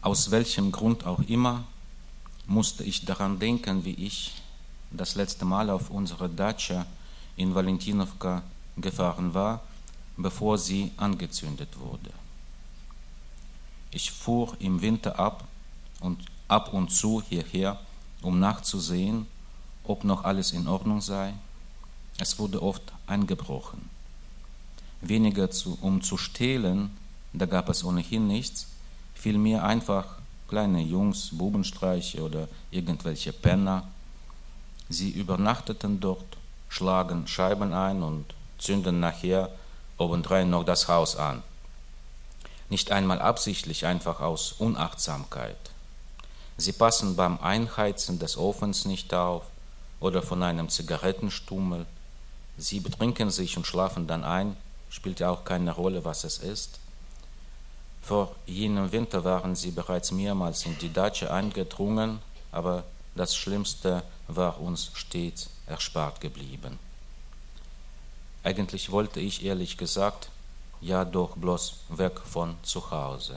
Aus welchem Grund auch immer musste ich daran denken, wie ich das letzte Mal auf unserer Datscha in Valentinowka gefahren war, bevor sie angezündet wurde. Ich fuhr im Winter ab und zu hierher, um nachzusehen, ob noch alles in Ordnung sei. Es wurde oft eingebrochen. Weniger um zu stehlen, da gab es ohnehin nichts, vielmehr einfach kleine Jungs, Bubenstreiche oder irgendwelche Penner. Sie übernachteten dort, schlagen Scheiben ein und zünden nachher obendrein noch das Haus an. Nicht einmal absichtlich, einfach aus Unachtsamkeit. Sie passen beim Einheizen des Ofens nicht auf oder von einem Zigarettenstummel. Sie betrinken sich und schlafen dann ein, spielt ja auch keine Rolle, was es ist. Vor jenem Winter waren sie bereits mehrmals in die Datscha eingedrungen, aber das Schlimmste war uns stets erspart geblieben. Eigentlich wollte ich ehrlich gesagt ja doch bloß weg von zu Hause.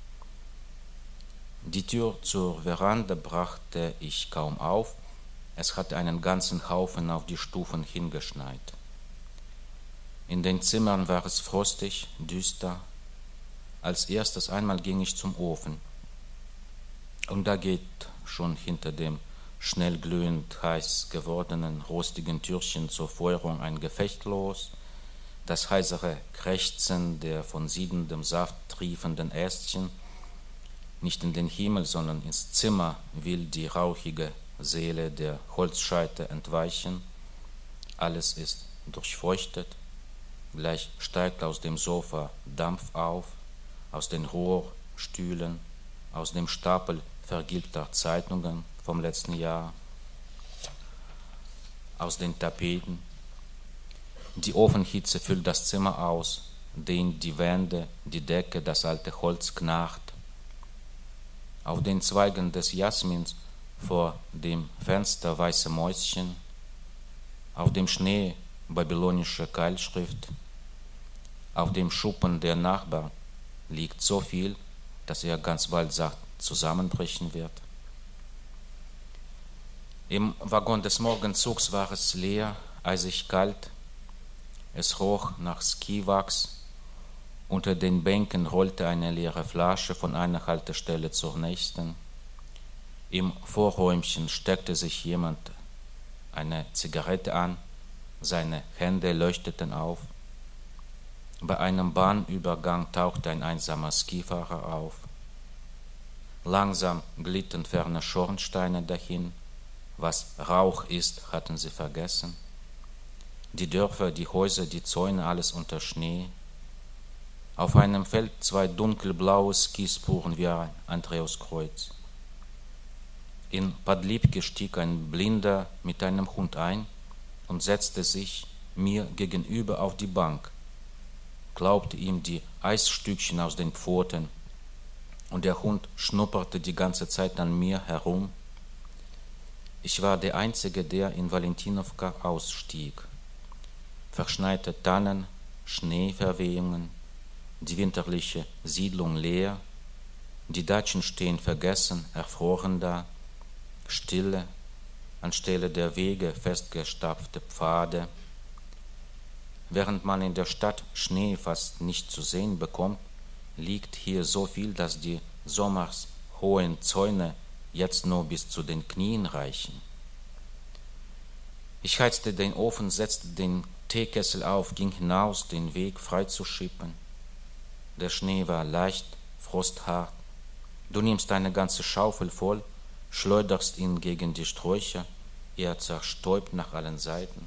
Die Tür zur Veranda brachte ich kaum auf, es hatte einen ganzen Haufen auf die Stufen hingeschneit. In den Zimmern war es frostig, düster. Als erstes einmal ging ich zum Ofen. Und da geht schon hinter dem schnell glühend heiß gewordenen rostigen Türchen zur Feuerung ein Gefecht los. Das heisere Krächzen der von siedendem Saft triefenden Ästchen, nicht in den Himmel, sondern ins Zimmer will die rauchige Seele der Holzscheite entweichen. Alles ist durchfeuchtet. Gleich steigt aus dem Sofa Dampf auf, aus den Rohrstühlen, aus dem Stapel vergilbter Zeitungen vom letzten Jahr, aus den Tapeten. Die Ofenhitze füllt das Zimmer aus, dehnt die Wände, die Decke, das alte Holz knarrt. Auf den Zweigen des Jasmins vor dem Fenster weiße Mäuschen, auf dem Schnee babylonische Keilschrift, auf dem Schuppen der Nachbarn liegt so viel, dass er ganz bald sagt, zusammenbrechen wird. Im Waggon des Morgenzugs war es leer, eisig kalt, es roch nach Skiwachs, unter den Bänken rollte eine leere Flasche von einer Haltestelle zur nächsten. Im Vorräumchen steckte sich jemand eine Zigarette an, seine Hände leuchteten auf. Bei einem Bahnübergang tauchte ein einsamer Skifahrer auf. Langsam glitten ferne Schornsteine dahin. Was Rauch ist, hatten sie vergessen. Die Dörfer, die Häuser, die Zäune, alles unter Schnee. Auf einem Feld 2 dunkelblaue Skispuren wie ein Andreaskreuz. In Podlipke stieg ein Blinder mit einem Hund ein und setzte sich mir gegenüber auf die Bank, klaubte ihm die Eisstückchen aus den Pfoten und der Hund schnupperte die ganze Zeit an mir herum. Ich war der Einzige, der in Valentinowka ausstieg. Verschneite Tannen, Schneeverwehungen, die winterliche Siedlung leer, die Datschen stehen vergessen, erfroren da, Stille, anstelle der Wege festgestapfte Pfade. Während man in der Stadt Schnee fast nicht zu sehen bekommt, liegt hier so viel, dass die sommers hohen Zäune jetzt nur bis zu den Knien reichen. Ich heizte den Ofen, setzte den Teekessel auf, ging hinaus, den Weg freizuschippen. Der Schnee war leicht, frosthart. Du nimmst eine ganze Schaufel voll, schleuderst ihn gegen die Sträucher, er zerstäubt nach allen Seiten.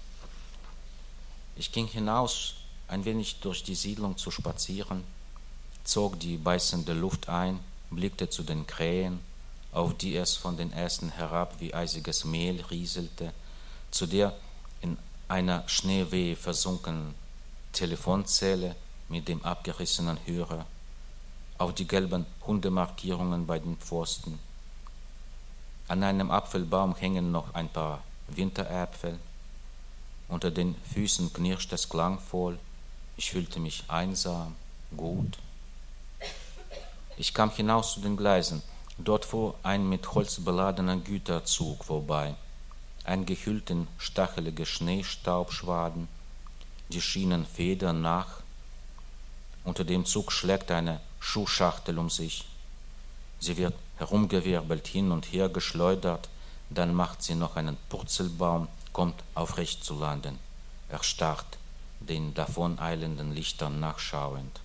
Ich ging hinaus, ein wenig durch die Siedlung zu spazieren, zog die beißende Luft ein, blickte zu den Krähen, auf die es von den Ästen herab wie eisiges Mehl rieselte, zu der in einer Schneewehe versunkenen Telefonzelle mit dem abgerissenen Hörer, auf die gelben Hundemarkierungen bei den Pfosten. An einem Apfelbaum hängen noch ein paar Winteräpfel. Unter den Füßen knirscht es klangvoll. Ich fühlte mich einsam, gut. Ich kam hinaus zu den Gleisen. Dort fuhr ein mit Holz beladener Güterzug vorbei, eingehüllt in stachelige Schneestaubschwaden, die Schienen federn nach. Unter dem Zug schlägt eine Schuhschachtel um sich. Sie wird herumgewirbelt, hin und her geschleudert, dann macht sie noch einen Purzelbaum, kommt aufrecht zu landen, erstarrt, den davoneilenden Lichtern nachschauend.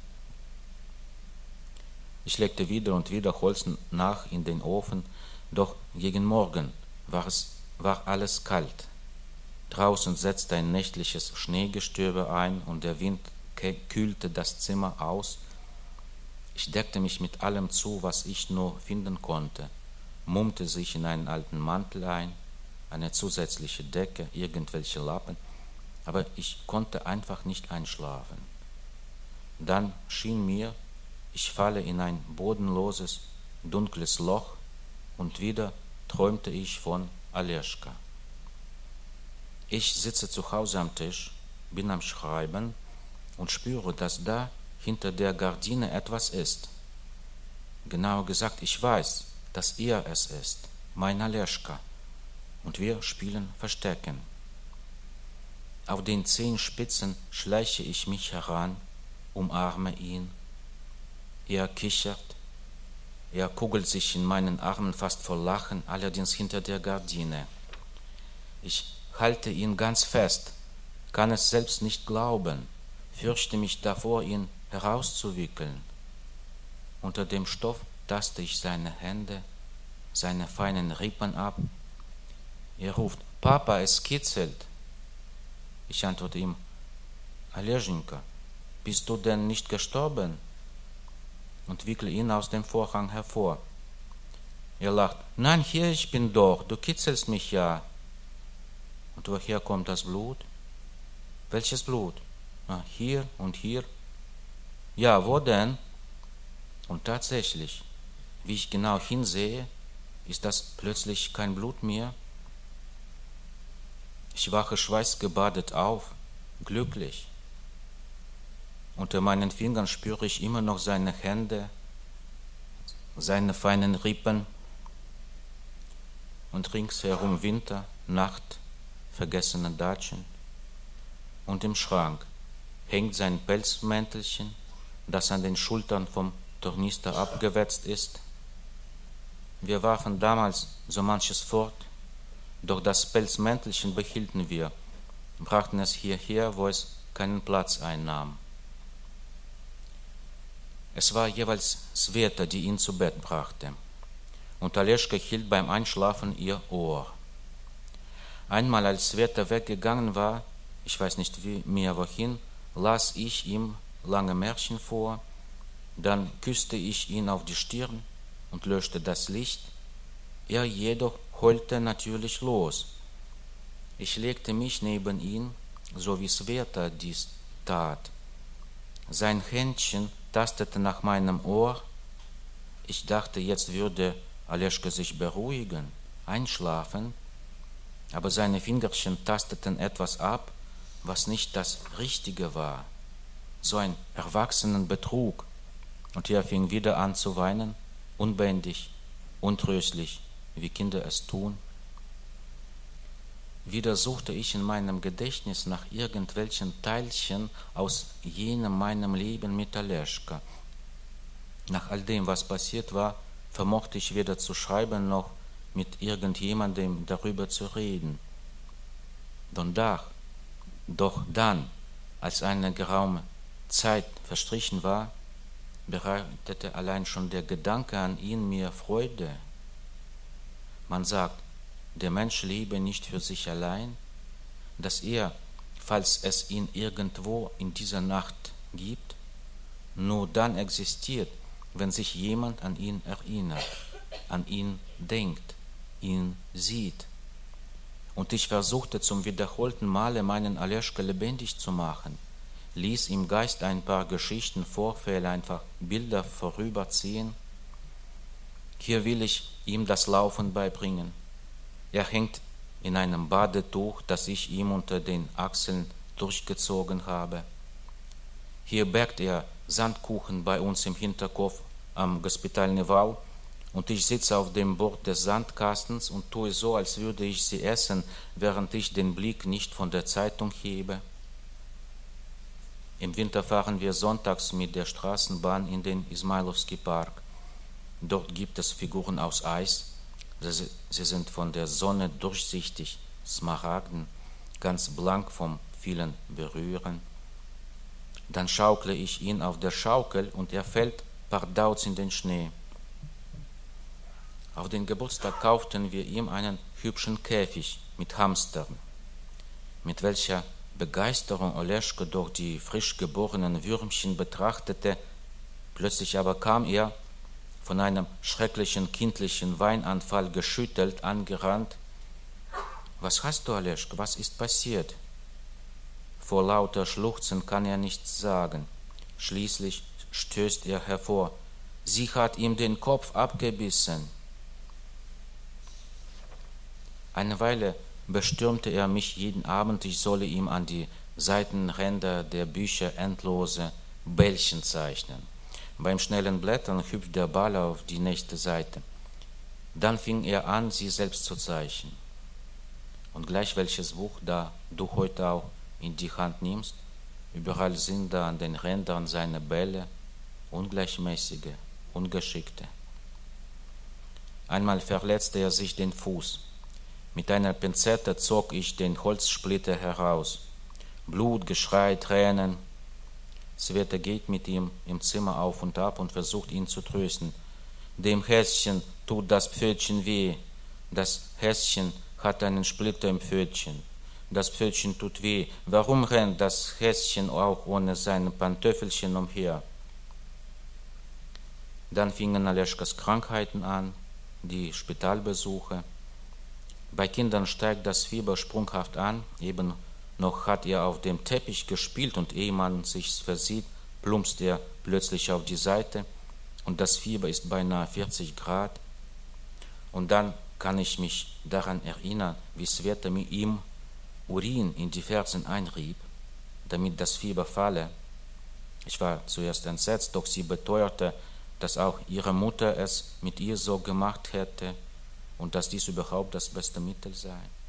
Ich legte wieder und wieder Holz nach in den Ofen, doch gegen Morgen war alles kalt. Draußen setzte ein nächtliches Schneegestöber ein und der Wind kühlte das Zimmer aus. Ich deckte mich mit allem zu, was ich nur finden konnte, mummte sich in einen alten Mantel ein, eine zusätzliche Decke, irgendwelche Lappen, aber ich konnte einfach nicht einschlafen. Dann schien mir, ich falle in ein bodenloses, dunkles Loch und wieder träumte ich von Aleschka. Ich sitze zu Hause am Tisch, bin am Schreiben und spüre, dass da hinter der Gardine etwas ist. Genauer gesagt, ich weiß, dass er es ist, mein Aleschka, und wir spielen Verstecken. Auf den Zehenspitzen schleiche ich mich heran, umarme ihn. Er kichert, er kugelt sich in meinen Armen fast vor Lachen, allerdings hinter der Gardine. Ich halte ihn ganz fest, kann es selbst nicht glauben, fürchte mich davor, ihn herauszuwickeln. Unter dem Stoff taste ich seine Hände, seine feinen Rippen ab. Er ruft, Papa, es kitzelt. Ich antworte ihm, Aleschenka, bist du denn nicht gestorben? Und wickle ihn aus dem Vorhang hervor. Er lacht, nein, hier, ich bin doch, du kitzelst mich ja. Und woher kommt das Blut? Welches Blut? Hier und hier. Ja, wo denn? Und tatsächlich, wie ich genau hinsehe, ist das plötzlich kein Blut mehr. Ich wache schweißgebadet auf, glücklich. Unter meinen Fingern spüre ich immer noch seine Hände, seine feinen Rippen und ringsherum Winter, Nacht, vergessene Datschen. Und im Schrank hängt sein Pelzmäntelchen, das an den Schultern vom Tornister abgewetzt ist. Wir warfen damals so manches fort, doch das Pelzmäntelchen behielten wir, brachten es hierher, wo es keinen Platz einnahm. Es war jeweils Sveta, die ihn zu Bett brachte, und Aleschka hielt beim Einschlafen ihr Ohr. Einmal, als Sveta weggegangen war, ich weiß nicht mehr wohin, las ich ihm lange Märchen vor, dann küsste ich ihn auf die Stirn und löschte das Licht. Er jedoch heulte natürlich los. Ich legte mich neben ihn, so wie Sveta dies tat. Sein Händchen tastete nach meinem Ohr. Ich dachte, jetzt würde Aleschka sich beruhigen, einschlafen, aber seine Fingerchen tasteten etwas ab, was nicht das Richtige war. So ein Erwachsenenbetrug. Und er fing wieder an zu weinen, unbändig, untröstlich, wie Kinder es tun. Wieder suchte ich in meinem Gedächtnis nach irgendwelchen Teilchen aus jenem meinem Leben mit Aleschka. Nach all dem, was passiert war, vermochte ich weder zu schreiben noch mit irgendjemandem darüber zu reden. Doch dann, als eine geraume Zeit verstrichen war, bereitete allein schon der Gedanke an ihn mir Freude. Man sagt, der Mensch lebe nicht für sich allein, dass er, falls es ihn irgendwo in dieser Nacht gibt, nur dann existiert, wenn sich jemand an ihn erinnert, an ihn denkt, ihn sieht. Und ich versuchte zum wiederholten Male meinen Aleschka lebendig zu machen, ließ im Geist ein paar Geschichten, Vorfälle, einfach Bilder vorüberziehen. Hier will ich ihm das Laufen beibringen. Er hängt in einem Badetuch, das ich ihm unter den Achseln durchgezogen habe. Hier backt er Sandkuchen bei uns im Hinterhof am Госпитальный Wall und ich sitze auf dem Bord des Sandkastens und tue so, als würde ich sie essen, während ich den Blick nicht von der Zeitung hebe. Im Winter fahren wir sonntags mit der Straßenbahn in den Ismailowski Park. Dort gibt es Figuren aus Eis. Sie sind von der Sonne durchsichtig, smaragden, ganz blank vom vielen Berühren. Dann schaukle ich ihn auf der Schaukel und er fällt pardauz in den Schnee. Auf den Geburtstag kauften wir ihm einen hübschen Käfig mit Hamstern. Mit welcher Begeisterung Oleschko doch die frisch geborenen Würmchen betrachtete, plötzlich aber kam er, von einem schrecklichen kindlichen Weinanfall geschüttelt, angerannt. »Was hast du, Oleschko, was ist passiert?« Vor lauter Schluchzen kann er nichts sagen. Schließlich stößt er hervor. »Sie hat ihm den Kopf abgebissen.« Eine Weile bestürmte er mich jeden Abend, ich solle ihm an die Seitenränder der Bücher endlose Bällchen zeichnen. Beim schnellen Blättern hüpft der Ball auf die nächste Seite. Dann fing er an, sie selbst zu zeichnen. Und gleich welches Buch da du heute auch in die Hand nimmst, überall sind da an den Rändern seine Bälle, ungleichmäßige, ungeschickte. Einmal verletzte er sich den Fuß. Mit einer Pinzette zog ich den Holzsplitter heraus. Blut, Geschrei, Tränen. Sveta geht mit ihm im Zimmer auf und ab und versucht ihn zu trösten. Dem Häschen tut das Pfötchen weh. Das Häschen hat einen Splitter im Pfötchen. Das Pfötchen tut weh. Warum rennt das Häschen auch ohne seine Pantöffelchen umher? Dann fingen Oleschkas Krankheiten an, die Spitalbesuche. Bei Kindern steigt das Fieber sprunghaft an. Eben noch hat er auf dem Teppich gespielt und ehe man sich's versieht, plumpst er plötzlich auf die Seite und das Fieber ist beinahe 40 Grad. Und dann kann ich mich daran erinnern, wie Sveta ihm Urin in die Fersen einrieb, damit das Fieber falle. Ich war zuerst entsetzt, doch sie beteuerte, dass auch ihre Mutter es mit ihr so gemacht hätte und dass dies überhaupt das beste Mittel sei.